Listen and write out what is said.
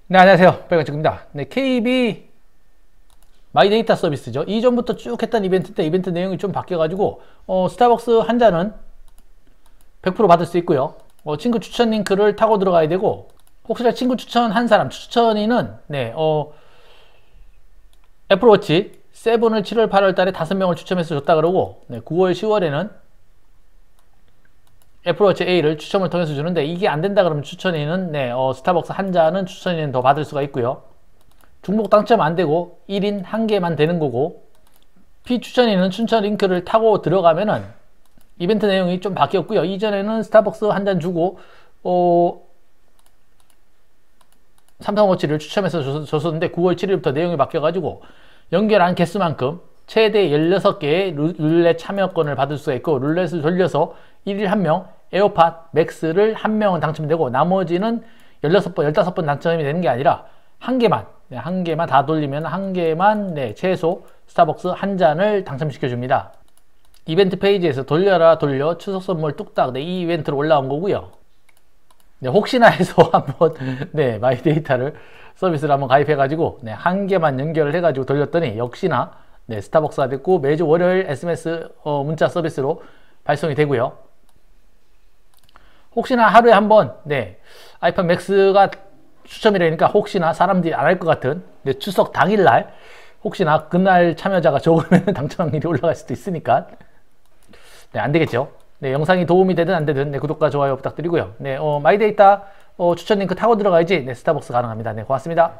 네, 안녕하세요. 빨간쪽입니다. 네, KB 마이데이터 서비스죠. 이전부터 쭉 했던 이벤트 때 이벤트 내용이 좀 바뀌어가지고, 스타벅스 한 잔은 100% 받을 수 있고요. 친구 추천 링크를 타고 들어가야 되고, 혹시나 친구 추천 한 사람, 추천인은, 네, 애플워치 7을 7월, 8월 달에 5명을 추첨해서 줬다 그러고, 네, 9월, 10월에는 애플워치 A를 추첨을 통해서 주는데, 이게 안 된다 그러면 추천인은, 네, 스타벅스 한 잔은 추천인은 더 받을 수가 있고요. 중복 당첨 안 되고 1인 1개만 되는 거고, 피추천인은 추천 링크를 타고 들어가면은 이벤트 내용이 좀 바뀌었고요. 이전에는 스타벅스 한 잔 주고 삼성워치를 추첨해서 줬었는데 9월 7일부터 내용이 바뀌어가지고 연결한 개수만큼 최대 16개의 룰렛 참여권을 받을 수가 있고, 룰렛을 돌려서 1일 1명 에어팟 맥스를 1명은 당첨되고, 나머지는 16번, 15번 당첨이 되는 게 아니라 한 개만, 네, 한 개만 다 돌리면 한 개만, 네, 최소 스타벅스 한 잔을 당첨시켜 줍니다. 이벤트 페이지에서 돌려라 돌려 추석 선물 뚝딱, 네, 이 이벤트로 올라온 거고요. 네, 혹시나 해서 한번 네, 마이데이터를 서비스를 한번 가입해 가지고, 네, 한 개만 연결을 해 가지고 돌렸더니 역시나, 네, 스타벅스가 됐고, 매주 월요일 SMS 문자 서비스로 발송이 되고요. 혹시나 하루에 한번, 네, 아이폰 맥스가 추첨이라니까 혹시나 사람들이 안 할 것 같은, 네, 추석 당일날 혹시나 그날 참여자가 적으면 당첨 확률이 올라갈 수도 있으니까, 네, 안 되겠죠. 네, 영상이 도움이 되든 안 되든, 네, 구독과 좋아요 부탁드리고요. 네, 마이데이터 추천 링크 타고 들어가야지, 네, 스타벅스 가능합니다. 네, 고맙습니다.